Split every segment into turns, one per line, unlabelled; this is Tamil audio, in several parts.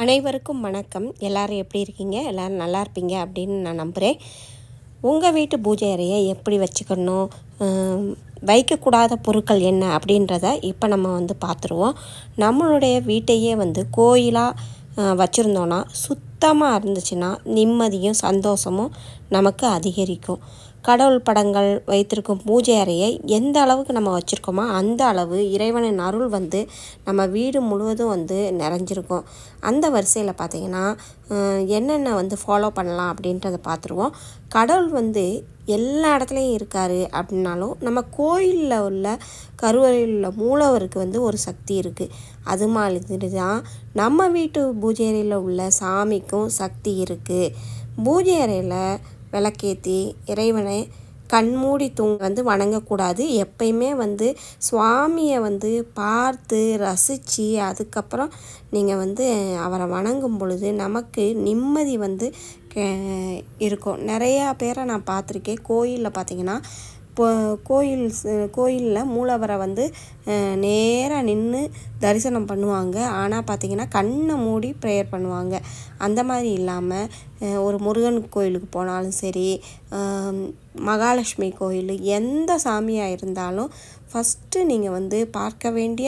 அனைவருக்கும் வணக்கம். எல்லாரும் எப்படி இருக்கீங்க? எல்லோரும் நல்லா இருப்பீங்க அப்படின்னு நான் நம்புகிறேன். உங்கள் வீட்டு பூஜை அறையை எப்படி வச்சுக்கணும், வைக்கக்கூடாத பொருட்கள் என்ன அப்படின்றத இப்போ நம்ம பார்த்துருவோம். நம்மளுடைய வீட்டையே கோயிலாக வச்சுருந்தோன்னா, சுத்தமாக இருந்துச்சுன்னா நிம்மதியும் சந்தோஷமும் நமக்கு அதிகரிக்கும். கடவுள் படங்கள் வைத்திருக்கும் பூஜை அறையை எந்த அளவுக்கு நம்ம வச்சுருக்கோமோ அந்த அளவு இறைவனின் அருள் நம்ம வீடு முழுவதும் நிறைஞ்சிருக்கும். அந்த வரிசையில் பார்த்திங்கன்னா என்னென்ன ஃபாலோ பண்ணலாம் அப்படின்றத பார்த்துருவோம். கடவுள் எல்லா இடத்துலையும் இருக்கார் அப்படின்னாலும் நம்ம கோயிலில் உள்ள கருவறையில் உள்ள மூலவருக்கு ஒரு சக்தி இருக்குது. அது மாதிரி தான் நம்ம வீட்டு பூஜை அறையில் உள்ள சாமிக்கும் சக்தி இருக்குது. பூஜை அறையில் விளக்கேற்றி இறைவனை கண்மூடி வணங்கக்கூடாது. எப்பயுமே சுவாமியை பார்த்து ரசித்து அதுக்கப்புறம் நீங்கள் அவரை வணங்கும் பொழுது நமக்கு நிம்மதி இருக்கும். நிறையா பேரை நான் பார்த்துருக்கேன். கோயிலில் பார்த்திங்கன்னா இப்போ கோயிலில் மூலவரை நேராக நின்று தரிசனம் பண்ணுவாங்க. ஆனால் பார்த்திங்கன்னா கண்ணை மூடி ப்ரேயர் பண்ணுவாங்க. அந்த மாதிரி இல்லாமல் ஒரு முருகன் கோயிலுக்கு போனாலும் சரி, மகாலட்சுமி கோயில், எந்த சாமியாக இருந்தாலும் ஃபஸ்ட்டு நீங்கள் பார்க்க வேண்டிய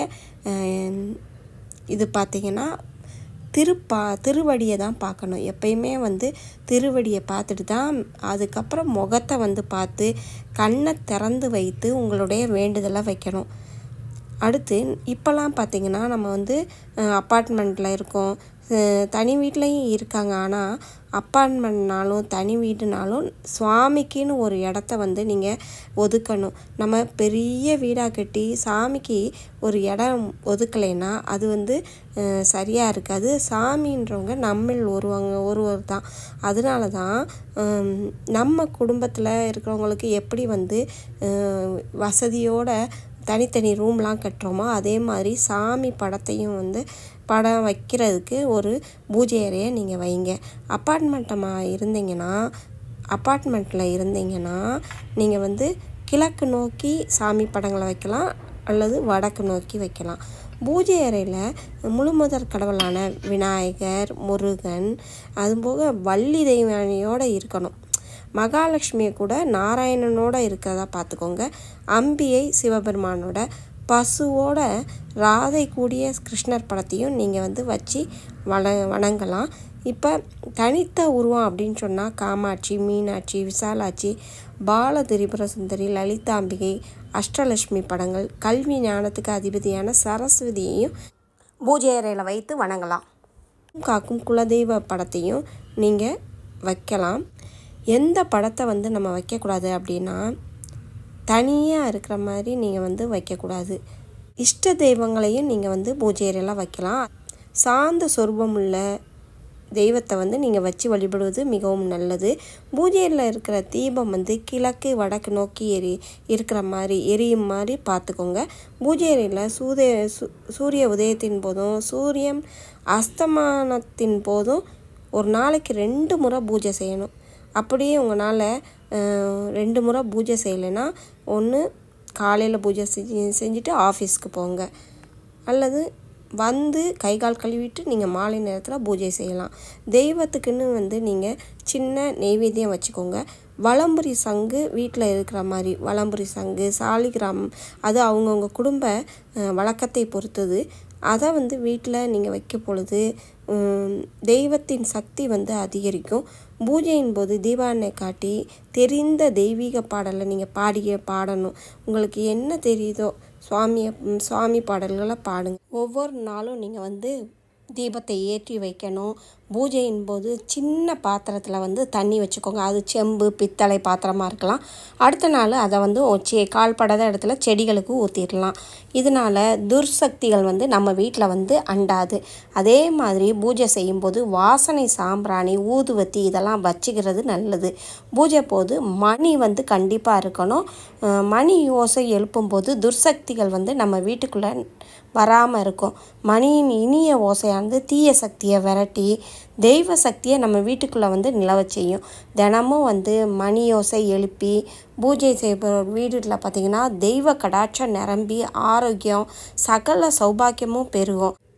இது பார்த்திங்கன்னா திருவடியை தான் பார்க்கணும். எப்பயுமே திருவடியை பார்த்துட்டு தான் அதுக்கப்புறம் முகத்தை பார்த்து கண்ணை திறந்து வைத்து உங்களுடைய வேண்டுதலை வைக்கணும். அடுத்து இப்போல்லாம் பார்த்திங்கன்னா நம்ம அப்பார்ட்மெண்ட்டில் இருக்கோம், தனி வீட்லேயும் இருக்காங்க. ஆனால் அப்பார்ட்மெண்ட்னாலும் தனி வீடுனாலும் சுவாமிக்குன்னு ஒரு இடத்த நீங்கள் ஒதுக்கணும். நம்ம பெரிய வீடாக கட்டி சாமிக்கு ஒரு இடம் ஒதுக்கலைன்னா அது சரியாக இருக்காது. சாமின்றவங்க நம்மில் ஒருவர் தான். அதனால தான் நம்ம குடும்பத்தில் இருக்கிறவங்களுக்கு எப்படி வசதியோட தனித்தனி ரூம்லாம் கட்டுறோமோ அதே மாதிரி சாமி படத்தையும் படம் வைக்கிறதுக்கு ஒரு பூஜை அறையை நீங்கள் வைங்க. அப்பார்ட்மெண்ட்டில் இருந்தீங்கன்னா நீங்கள் கிழக்கு நோக்கி சாமி படங்களை வைக்கலாம் அல்லது வடக்கு நோக்கி வைக்கலாம். பூஜை அறையில் முழுமுதற் கடவுளான விநாயகர், முருகன், அதுபோக வள்ளி தெய்வானையோடு இருக்கணும். மகாலட்சுமியை கூட நாராயணனோட இருக்கிறதா பார்த்துக்கோங்க. அம்பியை சிவபெருமானோட, பசுவோட ராதை கூடிய கிருஷ்ணர் படத்தையும் நீங்கள் வச்சு வணங்கலாம். இப்போ தனித்த உருவம் அப்படின்னு சொன்னால் காமாட்சி, மீனாட்சி, விசாலாட்சி, பால திரிபுர சுந்தரி, லலிதாம்பிகை, அஷ்டலட்சுமி படங்கள், கல்வி ஞானத்துக்கு அதிபதியான சரஸ்வதியையும் பூஜை அறையில் வைத்து வணங்கலாம். காக்கும் குலதெய்வ படத்தையும் நீங்கள் வைக்கலாம். எந்த படத்தை நம்ம வைக்கக்கூடாது அப்படின்னா தனியாக இருக்கிற மாதிரி நீங்கள் வைக்கக்கூடாது. இஷ்ட தெய்வங்களையும் நீங்கள் பூஜை அறையில் வைக்கலாம். சாந்த சொரூபமுள்ள தெய்வத்தை நீங்கள் வச்சு வழிபடுவது மிகவும் நல்லது. பூஜையில் இருக்கிற தீபம் கிழக்கு வடக்கு நோக்கி இருக்கிற மாதிரி எரியும் மாதிரி பார்த்துக்கோங்க. பூஜை அறையில் சூரிய உதயத்தின் போதும் சூரியன் அஸ்தமானத்தின் போதும் ஒரு நாளைக்கு 2 முறை பூஜை செய்யணும். அப்படியே உங்களால் 2 முறை பூஜை செய்யலைன்னா ஒன்று காலையில் பூஜை செஞ்சுட்டு ஆஃபீஸ்க்கு போங்க, அல்லது கை கால் கழுவிட்டு நீங்கள் மாலை நேரத்தில் பூஜை செய்யலாம். தெய்வத்துக்குன்னு நீங்கள் சின்ன நெய்வேத்தியம் வச்சுக்கோங்க. வலம்புரி சங்கு வீட்டில் இருக்கிற மாதிரி வலம்புரி சங்கு, சாலிகிராமம், அது அவங்கவுங்க குடும்ப வழக்கத்தை பொறுத்தது. அதை வீட்டில் நீங்கள் வைக்கும் பொழுது தெய்வத்தின் சக்தி அதிகரிக்கும். பூஜையின் போது தீபாவளி காட்டி தெரிந்த தெய்வீக பாடலை நீங்கள் பாடணும். உங்களுக்கு என்ன தெரியுதோ சுவாமி பாடல்களை பாடுங்க. ஒவ்வொரு நாளும் நீங்கள் தீபத்தை ஏற்றி வைக்கணும். பூஜையின் போது சின்ன பாத்திரத்தில் தண்ணி வச்சுக்கோங்க. அது செம்பு, பித்தளை பாத்திரமாக இருக்கலாம். அடுத்த நாள் அதை கால்படாத இடத்துல செடிகளுக்கு ஊற்றிடலாம். இதனால் துர்சக்திகள் நம்ம வீட்டில் அண்டாது. அதே மாதிரி பூஜை செய்யும்போது வாசனை சாம்பிராணி, ஊதுவத்தி இதெல்லாம் வச்சுக்கிறது நல்லது. பூஜை போது மணி கண்டிப்பாக இருக்கணும். மணி ஓசை எழுப்பும்போது துர்சக்திகள் நம்ம வீட்டுக்குள்ளே வராமல் இருக்கும். மணியின் இனிய ஓசையானது தீய சக்தியை விரட்டி தெய்வ சக்தியை நம்ம வீட்டுக்குள்ளே நிலவ செய்யும். தினமும் மணி ஓசை எழுப்பி பூஜை செய்கிற வீடுகளில் பார்த்திங்கன்னா தெய்வ கடாட்சம் நிரம்பி ஆரோக்கியம் சகல சௌபாக்கியமும் பெருகும்.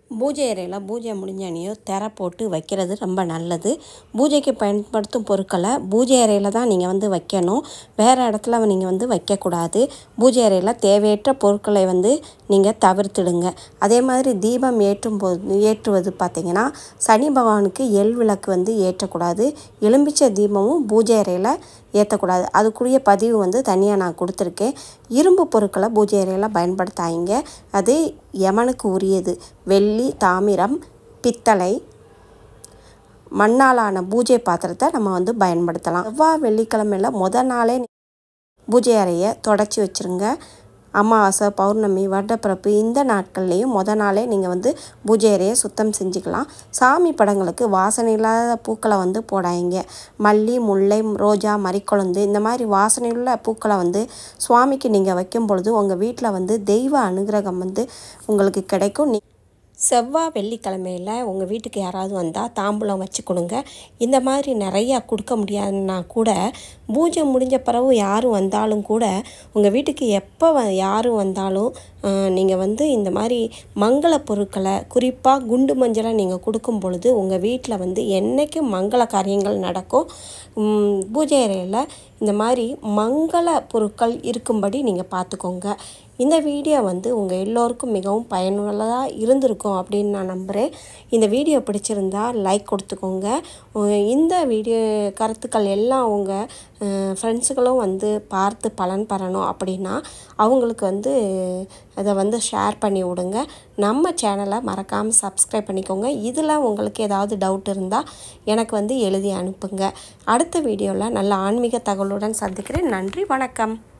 பூஜை அறையில் பூஜை முடிஞ்சோடனே திரை போட்டு வைக்கிறது ரொம்ப நல்லது. பூஜைக்கு பயன்படுத்தும் பொருட்களை பூஜை அறையில் தான் நீங்கள் வந்து வைக்கணும். வேறு இடத்துல நீங்கள் வந்து வைக்கக்கூடாது. பூஜை அறையில் தேவையற்ற பொருட்களை வந்து நீங்கள் தவிர்த்துடுங்க. அதே மாதிரி தீபம் ஏற்றுவது பார்த்திங்கன்னா சனி பகவானுக்கு எள் விளக்கு வந்து ஏற்றக்கூடாது. எலும்பிச்சை தீபமும் பூஜை அறையில் ஏற்றக்கூடாது. அதுக்குரிய பதிவு வந்து தனியாக நான் கொடுத்துருக்கேன். இரும்பு பொருட்களை பூஜை அறையில் பயன்படுத்தாதீங்க. அது யமனுக்கு உரியது. வெள்ளி, தாமிரம், பித்தளை, மண்ணாலான பூஜை பாத்திரத்தை நம்ம வந்து பயன்படுத்தலாம். செவ்வாய் வெள்ளிக்கிழமையில் முதல் நாளே பூஜை அறையை தொடச்சி வச்சுருங்க. அமாவாசை, பௌர்ணமி, வருடப்பிறப்பு இந்த நாட்கள்லேயும் முதல் நாளே நீங்கள் வந்து பூஜை அறையை சுத்தம் செஞ்சுக்கலாம். சாமி படங்களுக்கு வாசனை இல்லாத பூக்களை வந்து போடாதீங்க. மல்லி, முல்லை, ரோஜா, மரிக்கொழுந்து இந்த மாதிரி வாசனையுள்ள பூக்களை வந்து சுவாமிக்கு நீங்கள் வைக்கும் பொழுது உங்கள் வீட்டில் வந்து தெய்வ அனுகிரகம் வந்து உங்களுக்கு கிடைக்கும். செவ்வாய் வெள்ளிக்கிழமையில் உங்கள் வீட்டுக்கு யாராவது வந்தால் தாம்பூலம் வச்சு கொடுங்க. இந்த மாதிரி நிறையா கொடுக்க முடியாதுன்னா கூட பூஜை முடிஞ்ச பிறகு யாரும் வந்தாலும் கூட உங்கள் வீட்டுக்கு எப்போ யாரும் வந்தாலும் நீங்கள் வந்து இந்த மாதிரி மங்கள பொருட்களை குறிப்பாக குண்டு மஞ்சளை நீங்கள் கொடுக்கும் பொழுது உங்கள் வீட்டில் வந்து என்றைக்கும் மங்கள காரியங்கள் நடக்கும். பூஜை அறையில் இந்த மாதிரி மங்கள பொருட்கள் இருக்கும்படி நீங்கள் பார்த்துக்கோங்க. இந்த வீடியோ வந்து உங்கள் எல்லோருக்கும் மிகவும் பயனுள்ளதாக இருந்திருக்கும் அப்படின்னு நான் நம்புகிறேன். இந்த வீடியோ பிடிச்சிருந்தா லைக் கொடுத்துக்கோங்க. இந்த வீடியோ கருத்துக்கள் எல்லாம் உங்கள் ஃப்ரெண்ட்ஸுகளும் வந்து பார்த்து பலன் பெறணும் அப்படின்னா அவங்களுக்கு வந்து அதை வந்து ஷேர் பண்ணி விடுங்க. நம்ம சேனலை மறக்காமல் சப்ஸ்கிரைப் பண்ணிக்கோங்க. இதில் உங்களுக்கு ஏதாவது டவுட் இருந்தால் எனக்கு வந்து எழுதி அனுப்புங்க. அடுத்த வீடியோவில் நல்ல ஆன்மீக தகவலுடன் சந்திக்கிறேன். நன்றி, வணக்கம்.